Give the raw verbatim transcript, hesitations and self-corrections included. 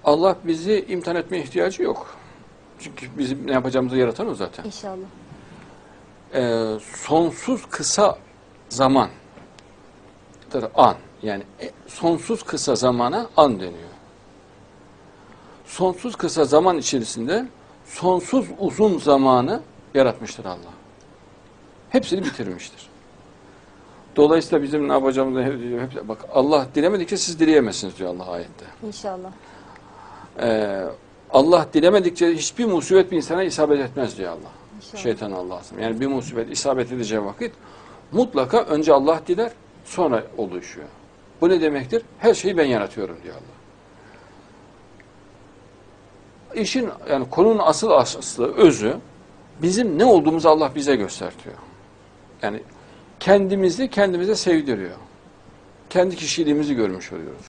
Allah bizi imtihan etmeye ihtiyacı yok. Çünkü bizim ne yapacağımızı yaratan o zaten. İnşallah. Ee, sonsuz kısa zaman an, yani sonsuz kısa zamana an deniyor. Sonsuz kısa zaman içerisinde sonsuz uzun zamanı yaratmıştır Allah. Hepsini bitirmiştir. Dolayısıyla bizim ne yapacağımızı hep, bak Allah dilemedikçe siz dileyemezsiniz diyor Allah ayette. İnşallah. Ee, Allah dilemedikçe hiçbir musibet bir insana isabet etmez diyor Allah. İnşallah. Şeytan Allah'ım. Yani bir musibet isabet edeceği vakit mutlaka önce Allah diler, sonra oluşuyor. Bu ne demektir? Her şeyi ben yaratıyorum diyor Allah. İşin, yani konunun asıl aslı, özü, bizim ne olduğumuzu Allah bize gösteriyor. Yani kendimizi kendimize sevdiriyor. Kendi kişiliğimizi görmüş oluyoruz.